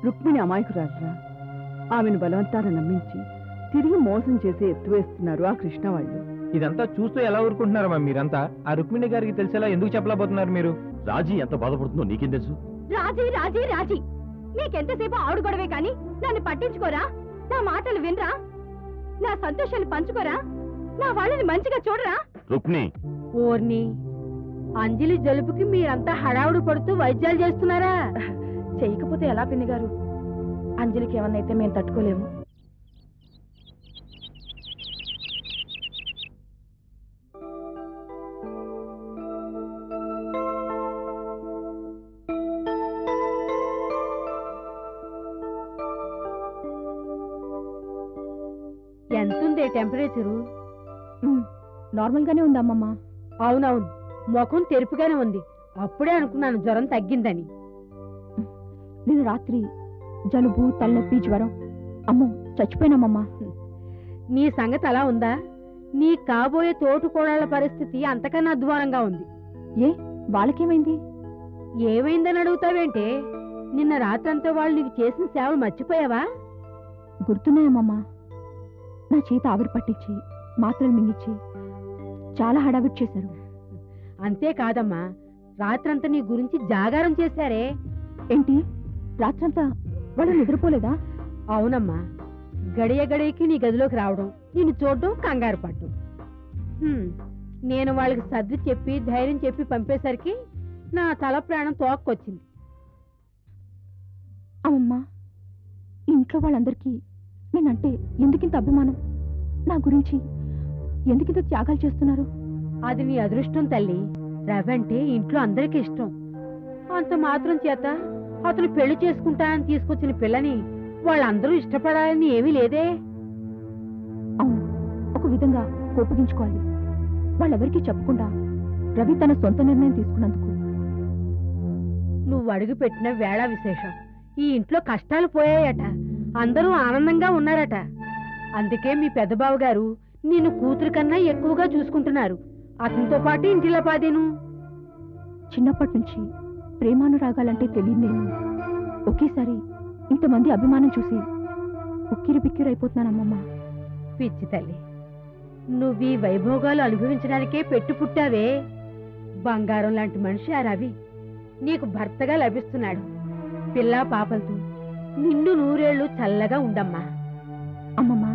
రుక్మిణి అమాయకురాలరా. ఆమెను బలవంతాన నమ్మించి తిరిగి మోసం చేసి ఎత్తువేస్తున్నారు ఆ కృష్ణ వాళ్ళు. ఇదంతా చూస్తూ ఎలా ఊరుకుంటున్నారమ్మా మీరంతా? ఆ రుక్మిణి గారికి తెలిసేలా ఎందుకు చెప్పలేకపోతున్నారు మీరు? రాజీ ఎంత బాధపడుతుందో నీకేం తెలుసు? రాజీ రాజీ రాజీ మీకెంతసేపు ఆవిడ గొడవే కాని నన్ను పట్టించుకోరా? నా మాటలు వినరా? నా సంతోషాలు పంచుకోరా? నా వాళ్ళని మంచిగా చూడరా? రుక్మిణి, ఓర్ని అంజలి జలుబుకి మీరంతా హడావుడు పడుతూ వైద్యాలు చేస్తున్నారా? చేయకపోతే ఎలా పిన్ని గారు? అంజలికి ఏమన్నైతే మేము తట్టుకోలేము. ఎంతుందే టెంపరేచరు? నార్మల్ గానే ఉంది అమ్మమ్మ. అవునవును, ముఖం తెరుపుగానే ఉంది. అప్పుడే అనుకున్నాను జ్వరం తగ్గిందని. నేను రాత్రి జలుబు, తలనొప్పి, జ్వరం, అమ్మో చచ్చిపోయినామమ్మా. నీ సంగతి అలా ఉందా? నీ కాబోయే తోటుకోడళ్ల పరిస్థితి అంతకన్నా అధ్వానంగా ఉంది. ఏ వాళ్ళకేమైంది? ఏమైందని అడుగుతావేంటే? నిన్న రాత్రంతా వాళ్ళు నీకు చేసిన సేవలు మర్చిపోయావా? గుర్తున్నాయమ్మమ్మా. నా చేత ఆవిరి పట్టించి మాత్రలు మింగిచ్చి చాలా హడావిడి చేశారు. అంతేకాదమ్మా, రాత్రంతా నీ గురించి జాగారం చేశారే. ఏంటి రాత్రంతా వాళ్ళు నిద్రపోలేదా? అవునమ్మా, గడియ గడియకి నీ గదిలోకి రావడం, నిన్ను చూడడం, కంగారు పడ్డం. నేను వాళ్ళకి సర్ది చెప్పి ధైర్యం చెప్పి పంపేసరికి నా తల ప్రాణం తోక్కొచ్చింది. అమ్మమ్మా, ఇంట్లో వాళ్ళందరికీ నేనంటే ఎందుకింత అభిమానం? నా గురించి ఎందుకింత త్యాగాలు చేస్తున్నారు? అది నీ అదృష్టం తల్లి. రవి అంటే ఇంట్లో అందరికీ ఇష్టం. అంత మాత్రం చేత అతను పెళ్లి చేసుకుంటా అని తీసుకొచ్చిన పిల్లని వాళ్ళందరూ ఇష్టపడాలని ఏమీ లేదే. అవును, ఒక విధంగా కోపగించుకోవాలి. వాళ్ళెవరికీ చెప్పకుండా రవి తన సొంత నిర్ణయం తీసుకున్నందుకు. నువ్వు అడుగు పెట్టిన వేళ విశేషం. ఈ ఇంట్లో కష్టాలు పోయాయట, అందరూ ఆనందంగా ఉన్నారట. అందుకే మీ పెద్దబావ గారు నిన్ను కూతురు కన్నా ఎక్కువగా చూసుకుంటున్నారు. అతనితో పాటు ఇంటిలో పాదేను. చిన్నప్పటి నుంచి ప్రేమానురాగాలంటే తెలియదు. నేను ఒకేసారి ఇంతమంది అభిమానం చూసి ఉక్కిరి బిక్కిరైపోతున్నానమ్మమ్మ. పిచ్చి తల్లి, నువ్వీ వైభోగాలు అనుభవించడానికే పెట్టు పుట్టావే. బంగారం లాంటి మనిషి ఆ రవి నీకు భర్తగా లభిస్తున్నాడు. పిల్లా పాపలతో నిన్ను నూరేళ్లు చల్లగా ఉండమ్మా. అమ్మమ్మా,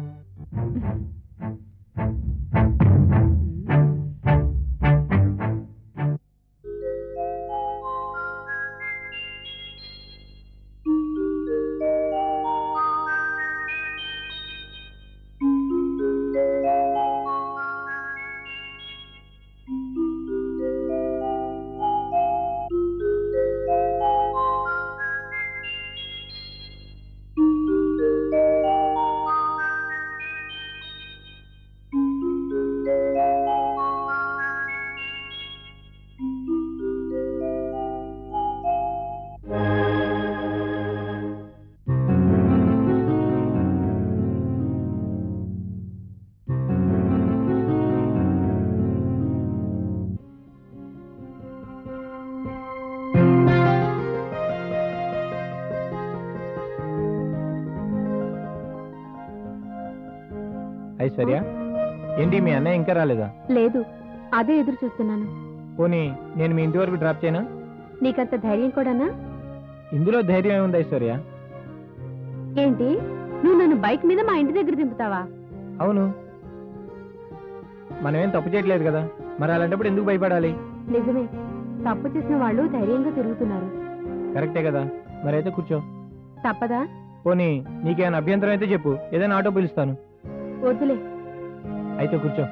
ఐశ్వర్య, ఏంటి మీ అన్నయ్య ఇంకా రాలేదా? లేదు, అదే ఎదురు చూస్తున్నాను. పోనీ నేను మీ ఇంటి వరకు డ్రాప్ చేయనా? నీకంత ధైర్యం కూడానా? ఇందులో ధైర్యం ఏముంది ఐశ్వర్య? ఏంటి, నువ్వు నన్ను బైక్ మీద మా ఇంటి దగ్గర దింపుతావా? అవును, మనమేం తప్పు చేయట్లేదు కదా, మరి అలాంటప్పుడు ఎందుకు భయపడాలి? నిజమే, తప్పు చేసిన వాళ్ళు ధైర్యంగా తిరుగుతున్నారు. కరెక్టే కదా, మరైతే కూర్చో. తప్పదా? పోనీ నీకేమైనా అభ్యంతరం అయితే చెప్పు, ఏదైనా ఆటో పిలుస్తాను. వద్దులే. అయితే కూర్చో.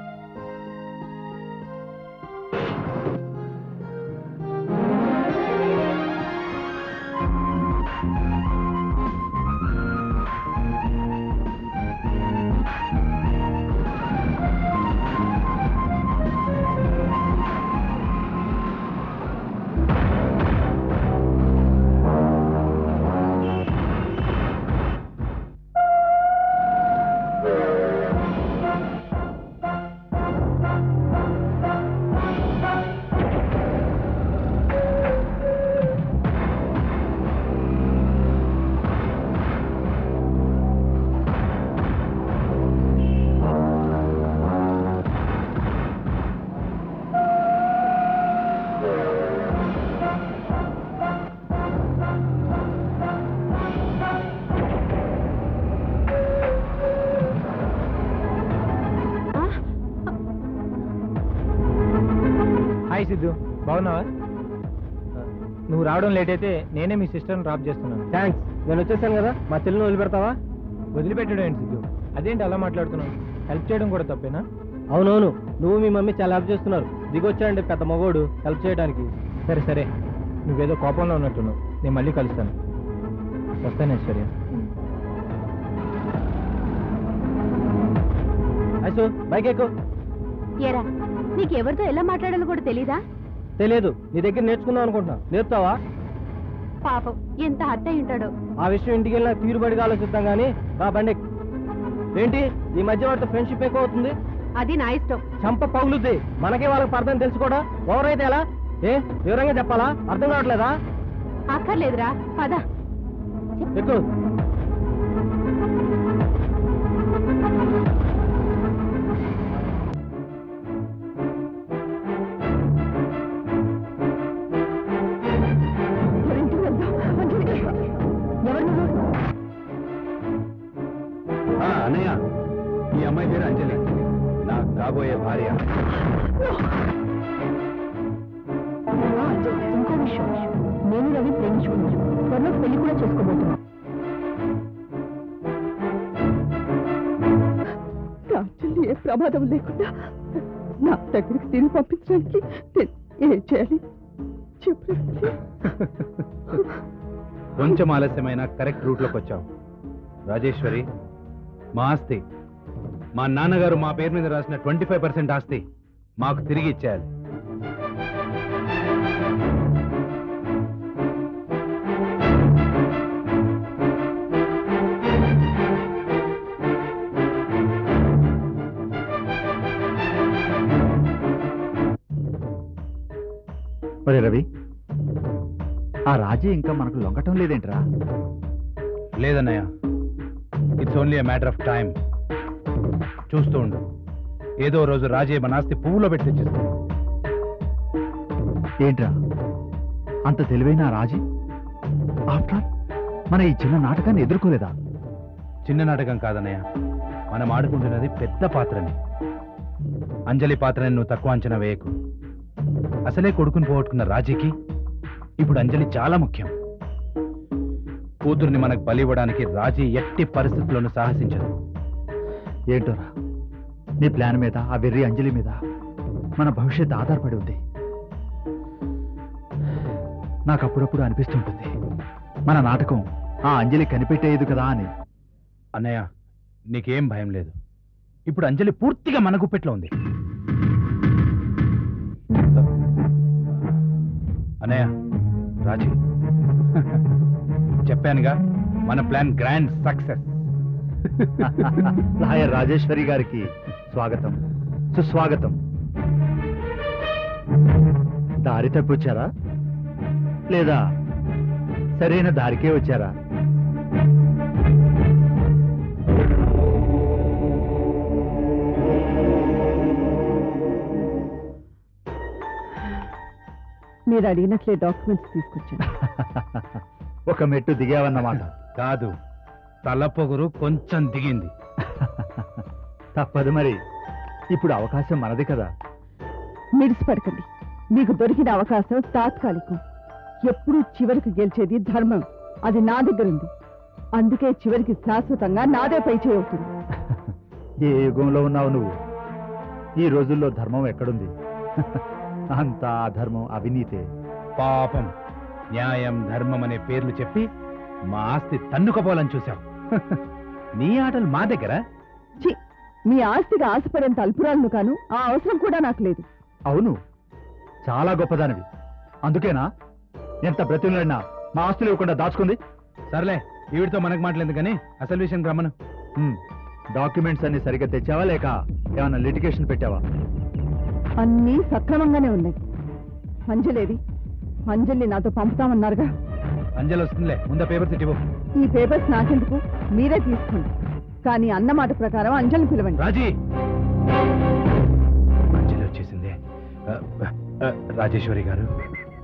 హాయ్ సిద్ధు, బాగున్నావా? నువ్వు రావడం లేట్ అయితే నేనే మీ సిస్టర్ని డ్రాప్ చేస్తున్నాను. థ్యాంక్స్, నేను వచ్చేసాను కదా, మా చెల్లిని వదిలిపెడతావా? వదిలిపెట్టడం ఏంటి సిద్ధు? అదేంటి అలా మాట్లాడుతున్నావు? హెల్ప్ చేయడం కూడా తప్పేనా? అవునవును, నువ్వు మీ మమ్మీ చాలా హెల్ప్ చేస్తున్నారు. దిగొచ్చాడండి పెద్ద మగోడు హెల్ప్ చేయడానికి. సరే సరే, నువ్వేదో కోపంలో ఉన్నట్టున్నావు. నేను మళ్ళీ కలుస్తాను. వస్తాను ఐశ్వర్య. ఐసు, బైక్ ఎక్కు. ఏరా నీకెవరితో ఎలా మాట్లాడాలో కూడా తెలీదా? తెలియదు, నీ దగ్గర నేర్చుకుందాం అనుకుంటున్నా. నేర్పుతావా? పాపం ఎంత హర్ట్ అయి ఉంటాడో. ఆ విషయం ఇంటికి వెళ్ళినా తీరుబడిగా ఆలోచిద్దాం కానీ రా బండి ఎక్కు. ఏంటి ఈ మధ్య వాడితో ఫ్రెండ్షిప్ ఎక్కువ అవుతుంది? అది నా ఇష్టం. చంప పగులుద్ది. మనకే వాళ్ళకి అర్థం తెలుసుకోడా? ఎవరైతే ఎలా? వివరంగా చెప్పాలా? అర్థం కావట్లేదా? అక్కర్లేదురా, పద. ఎక్కువ. అన్నయ్య, ఈ అమ్మాయి పేరు అంజలి, నాకు కాబోయే భార్య. ఇంకో విషయం, నేను రవి ప్రేమించుకున్నాను. త్వరలో పెళ్లి కూడా చేసుకోబోతున్నాను. రాజుల్ని ఏ ప్రమాదం లేకుండా నా దగ్గరికి తిరిగి పంపించడానికి నేను ఏం చేయాలి చెప్పు. కొంచెం ఆలస్యమైన కరెక్ట్ రూట్లోకి వచ్చావు. రాజేశ్వరి, మా ఆస్తి, మా నాన్నగారు మా పేరు మీద రాసిన 25% ఆస్తి మాకు తిరిగి ఇచ్చేయాలి. ఒరే రవి, ఆ రాజీ ఇంకా మనకు లొంగటం లేదేంట్రా? లేదన్నయ్య, it's only a matter of time. చూస్తూ ఉండు, ఏదో రోజు రాజే మన ఆస్తి పువ్వులో పెట్టి తెచ్చిస్తుంది. ఏంట్రా అంత తెలివైన ఆ రాజీ ఆఫ్టర్ మన ఈ చిన్న నాటకాన్ని ఎదుర్కోలేదా? చిన్న నాటకం కాదన్నయ్య, మనం ఆడుకుంటున్నది పెద్ద పాత్రని. అంజలి పాత్రని నువ్వు తక్కువ అంచనా వేయకు. అసలే కొడుకుని పోగొట్టుకున్న రాజీకి ఇప్పుడు అంజలి చాలా ముఖ్యం. కూతుర్ని మనకు బలి ఇవ్వడానికి రాజీ ఎట్టి పరిస్థితుల్లోనూ సాహసించదు. ఏంటోరా, నీ ప్లాన్ మీద, ఆ వెర్రి అంజలి మీద మన భవిష్యత్తు ఆధారపడి ఉంది. నాకు అప్పుడప్పుడు అనిపిస్తుంటుంది మన నాటకం ఆ అంజలి కనిపెట్టేయదు కదా అని. అన్నయ్య, నీకేం భయం లేదు. ఇప్పుడు అంజలి పూర్తిగా మన గుప్పెట్లో ఉంది. అన్నయ్య, రాజీ, చెప్పానుగా మన plan grand success. Lawyer Rajeshwari గారికి స్వాగతం, సుస్వాగతం. దారి తప్పొచ్చారా లేదా సరైన దారికే వచ్చారా? మీరు అడిగినట్లే డాక్యుమెంట్స్ తీసుకొచ్చాను. ఒక మెట్టు దిగావన్నమాట. కాదు, తలపొగురు కొంచెం దిగింది. తప్పదు మరి, ఇప్పుడు అవకాశం మనది కదా. మిడిసిపడకండి, మీకు దొరికిన అవకాశం తాత్కాలికం. ఎప్పుడూ చివరికి గెలిచేది ధర్మం. అది నా దగ్గర ఉంది. అందుకే చివరికి శాశ్వతంగా నాదే పై చేయవుతుంది. ఏ యుగంలో ఉన్నావు నువ్వు? ఈ రోజుల్లో ధర్మం ఎక్కడుంది? అంతా అధర్మం, అవినీతే. పాపం, న్యాయం, ధర్మం అనే పేర్లు చెప్పి మా ఆస్తి తన్నుకపోవాలని చూశావు. నీ ఆటలు మా దగ్గర. ఛీ, మీ ఆస్తిగా ఆశపడేంత అల్పురాలను కాను, ఆ అవసరం కూడా నాకు లేదు. అవును, చాలా గొప్పదానివి. అందుకేనా ఎంత బ్రతిమలాడినా మా ఆస్తులు ఇవ్వకుండా దాచుకుంది? సర్లే, ఈవిడితో మనకు మాట్లాడింది కానీ అసలు విషయం రమ్మను. డాక్యుమెంట్స్ అన్ని సరిగ్గా తెచ్చావా లేక ఏమన్నా లిటిగేషన్ పెట్టావా? అన్నీ సక్రమంగానే ఉన్నాయి. అంజలేది? అంజలిని నాతో పంపుతామన్నారుగా. అంజలి వస్తుందిలే, ముందు పేపర్స్ ఇవ్వు. ఈ పేపర్స్ నాకెందుకు, మీరే తీసుకోండి. కానీ అన్నమాట ప్రకారం అంజలిని పిలవండి. రాజీ, అంజలి వచ్చేసిందే. రాజేశ్వరి గారు,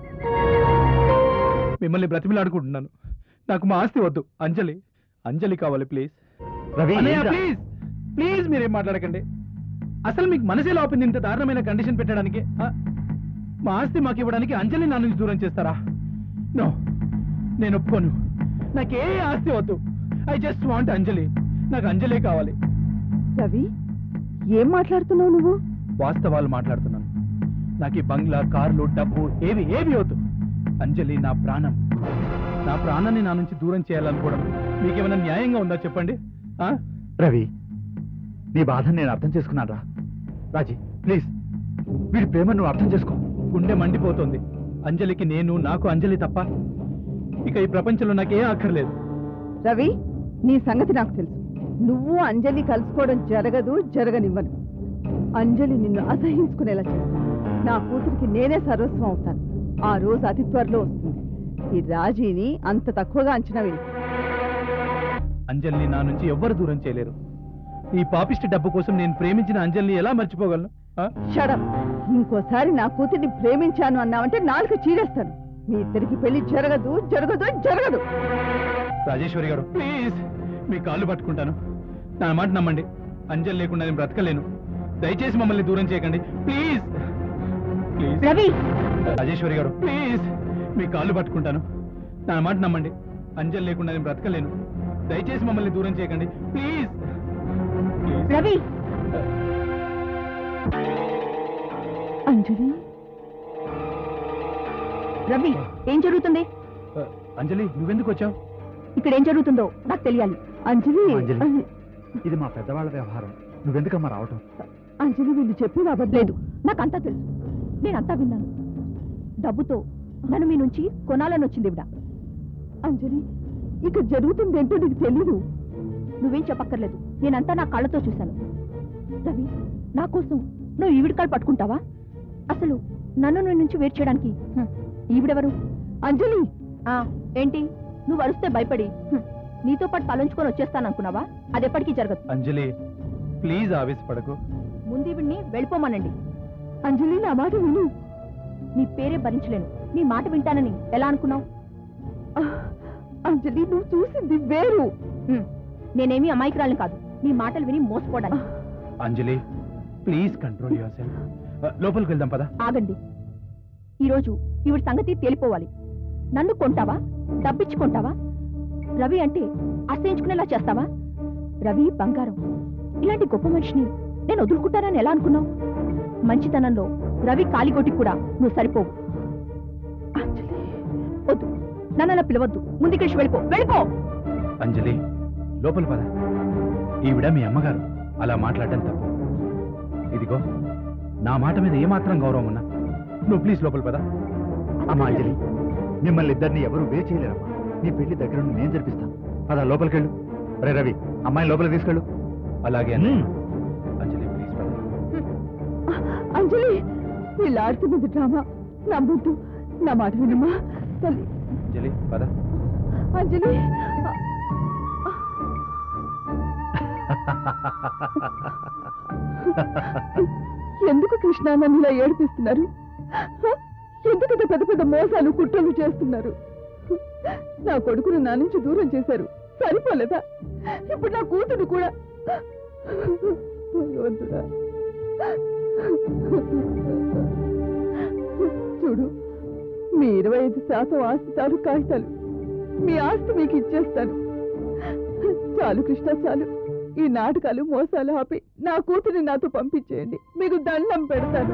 మిమ్మల్ని బ్రతిమిలాడుకుంటున్నాను. నాకు మా ఆస్తి వద్దు, అంజలి అంజలి కావాలి ప్లీజ్. రవి, ప్లీజ్ ప్లీజ్ మీరేం మాట్లాడకండి. అసలు మీకు మనసే లోపింది ఇంత దారుణమైన కండిషన్ పెట్టడానికి? మా ఆస్తి మాకు ఇవ్వడానికి అంజలి నా నుంచి దూరం చేస్తారా? నో, నేను ఒప్పుకోను. నాకే ఆస్తి వద్దు. I just want Anjali. నాకు అంజలే కావాలి. రవి, ఏం మాట్లాడుతున్నావు నువ్వు? వాస్తవాలు మాట్లాడుతున్నాను. నాకు ఈ బంగ్లా, కార్లు, డబ్బు ఏవి వద్దు. అంజలి నా ప్రాణం. నా ప్రాణాన్ని నా నుంచి దూరం చేయాలనుకోవడం మీకేమైనా న్యాయంగా ఉందా చెప్పండి? రవి, నీ బాధను నేను అర్థం చేసుకున్నాను రా. రాజీ, ప్లీజ్ వీడి ప్రేమ నువ్వు అర్థం చేసుకో. గుండె మండిపోతుంది. అంజలికి నేను, నాకు అంజలి తప్ప ఇక ఈ ప్రపంచంలో నాకేం అక్కర్లేదు. రవి, నీ సంగతి నాకు తెలుసు. నువ్వు అంజలి కలుసుకోవడం జరగనివ్వను. అంజలి నిన్ను అసహించుకునేలా చేస్తాను. నా కూతురికి నేనే సర్వస్వం అవుతాను. ఆ రోజు అతి త్వరలో వస్తుంది. ఈ రాజీని అంత తక్కువగా అంచనా వేయి. అంజలిని నా నుంచి ఎవ్వరు దూరం చేయలేరు. ఈ పాపిష్టి డబ్బు కోసం నేను ప్రేమించిన అంజలిని ఎలా మర్చిపోగలను? షడప్. ఇంకోసారి నా కూతుర్ని ప్రేమించాను అన్నావంటే నాలుక చీరేస్తాను. మీ ఇద్దరికి పెళ్లి జరగదు. రాజేశ్వరి గారు, ప్లీజ్ మీ కాళ్ళు పట్టుకుంటాను. నా మాట నమ్మండి. అంజలి లేకుండా నేను బ్రతకలేను. దయచేసి మమ్మల్ని దూరం చేయకండి ప్లీజ్. ప్లీజ్ రవి, రాజేశ్వరి గారు, ప్లీజ్ మీ కాళ్ళు పట్టుకుంటాను. నా మాట నమ్మండి. అంజలి లేకుండా నేను బ్రతకలేను. దయచేసి మమ్మల్ని దూరం చేయకండి ప్లీజ్. రవి, అంజలి, రవి, ఏం జరుగుతుంది అంజలి, నువ్వెందుకు వచ్చావు? ఇక్కడ? ఏం జరుగుతుందో నాకు తెలియాలి. అంజలి, ఇది మా పెద్దవాళ్ళ వ్యవహారం. నువ్వెందుకమ్మా రావటం? అంజలి, వీళ్ళు చెప్పి లేదు, నాకంతా తెలుసు. నేనంతా విన్నాను. డబ్బుతో నన్ను మీ నుంచి కొనాలని వచ్చింది ఇవిడ. అంజలి, ఇక జరుగుతుందేంటో నీకు తెలీదు. నువ్వేం చెప్పక్కర్లేదు. నేనంతా నా కళ్ళతో చూశాను. రవి, నా కోసం నువ్వు ఈవిడ కాళ్ళు పట్టుకుంటావా? అసలు నన్ను నీ నుంచి వేరు చేయడానికి ఈవిడెవరు? అంజలి, ఏంటి నువ్వు అరుస్తే భయపడి నీతో పాటు తలంచుకొని వచ్చేస్తాననుకున్నావా? అది ఎప్పటికీ జరగదు. అంజలి, ప్లీజ్ ఆవేశపడకు. ముందు ఈవిడ్ని వెళ్ళిపోమానండి. అంజలి, నా మాట విను. నీ పేరే భరించలేను. నీ మాట వింటానని ఎలా అనుకున్నావు? అంజలి, నువ్వు చూసింది వేరు. నేనేమీ అమాయకురాలని కాదు నీ మాటలు విని మోసపోవడానికి. అంజలి, ప్లీజ్ కంట్రోల్ యువర్ సెల్ఫ్. లోపలికి వెళ్దాం పదా. ఆగండి. ఈరోజు ఈవిడ సంగతి తేలిపోవాలి. నన్ను కొంటావా? డబ్బిచ్చి కొంటావా? రవి అంటే అసహించుకునేలా చేస్తావా? రవి బంగారం. ఇలాంటి గొప్ప మనిషిని నేను వదులుకుంటానని ఎలా అనుకున్నావు? మంచితనంలో రవి కాలిగొట్టికి కూడా నువ్వు సరిపోవు. వద్దు, నన్ను అలా పిలవద్దు. ముందుకేసి వెళ్ళిపో. అంజలి, లోపల పద. ఈవిడ మీ అమ్మగారు. అలా మాట్లాడడం తప్పు. ఇదిగో, నా మాట మీద ఏమాత్రం గౌరవం ఉన్నా నువ్వు ప్లీజ్ లోపల పద. అమ్మా అంజలి, మిమ్మల్ని ఇద్దరిని ఎవరు వే చేయలేరమ్మా. నీ పెళ్లి దగ్గర నేను జరిపిస్తాను. పద లోపలికెళ్ళు. రే రవి, అమ్మాయిని లోపలికి తీసుకెళ్ళు. అలాగే అంజలి, ప్లీజ్ పద. అంజలి, వీళ్ళు ఆడుతున్నది డ్రామా. నమ్మొద్దు. నా మాట వినమ్మా తల్లి. అంజలి, పద. అంజలి, ఎందుకు కృష్ణ నన్ను ఇలా ఏడిపిస్తున్నారు? ఎందుకు పెద్ద పెద్ద మోసాలు, కుట్రలు చేస్తున్నారు? నా కొడుకును నా నుంచి దూరం చేశారు, సరిపోలేదా? ఇప్పుడు నా కూతురు కూడా. భగవంతుడా, చూడు, మీ 25% ఆస్తి తాలూ కాగితాలు, మీ ఆస్తి మీకు ఇచ్చేస్తాను. చాలు కృష్ణ, చాలు. ఈ నాటకాలు, మోసాలు ఆపి నా కూతురిని నాతో పంపించేయండి. మీకు దండం పెడతాను.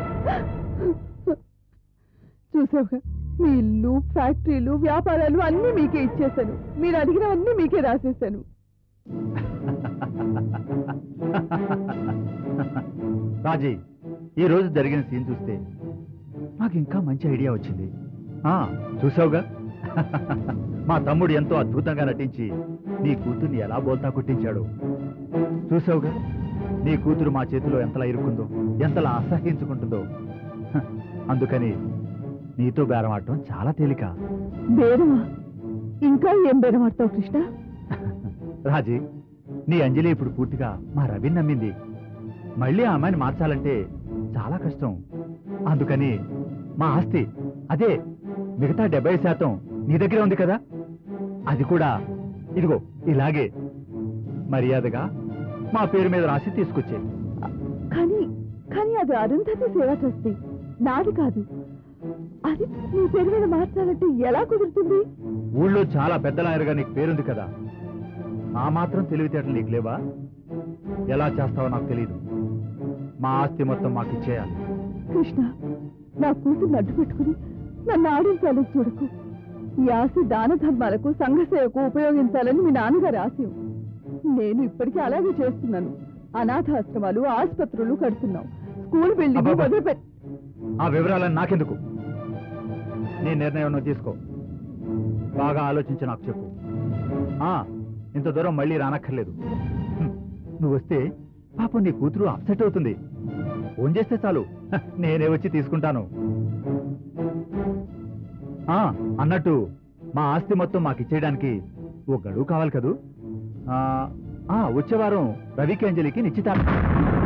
చూసావుగా, మీ ఇల్లు, ఫ్యాక్టరీలు, వ్యాపారాలు అన్నీ మీకే ఇచ్చేశాను. మీరు అడిగినవన్నీ మీకే రాసేశాను. రాజీ, ఈ రోజు జరిగిన సీన్ చూస్తే నాకు ఇంకా మంచి ఐడియా వచ్చింది. చూసావుగా, మా తమ్ముడు ఎంతో అద్భుతంగా నటించి నీ కూతుర్ని ఎలా బోల్తా కొట్టించాడు. చూసావుగా, నీ కూతురు మా చేతిలో ఎంతలా ఇరుక్కుందో, ఎంతలా అసహించుకుంటుందో. అందుకని నీతో బేరమాడటం చాలా తేలిక. బేరమా? ఇంకా ఏం బేరమాడతావు కృష్ణ? రాజీ, నీ అంజలి ఇప్పుడు పూర్తిగా మా రవిని నమ్మింది. మళ్ళీ ఆ అమ్మాయిని మార్చాలంటే చాలా కష్టం. అందుకని మా ఆస్తి, అదే మిగతా 70% నీ దగ్గరే ఉంది కదా, అది కూడా ఇదిగో ఇలాగే మర్యాదగా మా పేరు మీద రాసి తీసుకొచ్చే. కానీ కానీ అది అరుంధతి సేవ చేస్తే నాది కాదు. అది నీ పేరు మీద మార్చాలంటే ఎలా కుదురుతుంది? ఊళ్ళో చాలా పెద్ద లాయర్గా నీకు పేరుంది కదా, ఆ మాత్రం తెలివితేటలు నీకు లేవా? ఎలా చేస్తావో నాకు తెలియదు. మా ఆస్తి మొత్తం మాకు ఇచ్చేయాలి. కృష్ణ, నా కూతుర్ని అడ్డు పెట్టుకుని నన్ను ఆడించాలని చూడకు. ఈ ఆస్తి దాన ధర్మాలకు సంఘ సేవకు ఉపయోగించాలని మీ నాన్నగారి ఆశయం. నేను ఇప్పటికీ అలాగే చేస్తున్నాను. అనాథాశ్రమాలు, ఆసుపత్రులు కడుతున్నాం, స్కూల్ బిల్డింగ్ అబ్బబ్బా. వదిలిపెట్టి. ఆ వివరాలను నాకెందుకు? నీ నిర్ణయం నువ్వు తీసుకో. బాగా ఆలోచించి నాకు చెప్పు. ఇంత దూరం మళ్ళీ రానక్కర్లేదు. నువ్వు వస్తే పాపం నీ కూతురు అప్సెట్ అవుతుంది. ఫోన్ చేస్తే చాలు, నేనే వచ్చి తీసుకుంటాను. అన్నట్టు మా ఆస్తి మొత్తం మాకు ఇచ్చేయడానికి ఓ గడువు కావాలి కదూ. వచ్చే వారం రవికి అంజలికి నిశ్చితార్థం.